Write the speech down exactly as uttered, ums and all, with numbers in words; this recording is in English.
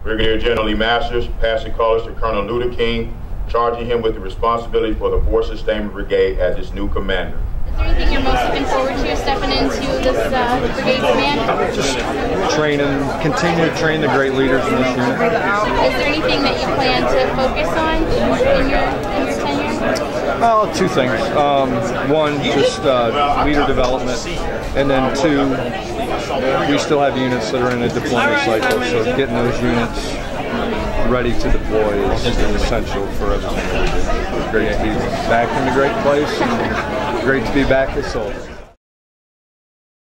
Brigadier General Lee Masters passing colors to Colonel Luedecking, charging him with the responsibility for the fourth Sustainment Brigade as its new commander. Is there anything you're most looking forward to stepping into this uh, brigade command? Just train and continue to train the great leaders in this unit. Is there anything that you plan to focus on in your, in your tenure? Well, two things. Um, one, just uh, leader development, and then two, we still have units that are in a deployment cycle, so getting those units ready to deploy is, is essential for everything that we do. It's great to be back in a great place, and great to be back with soldiers.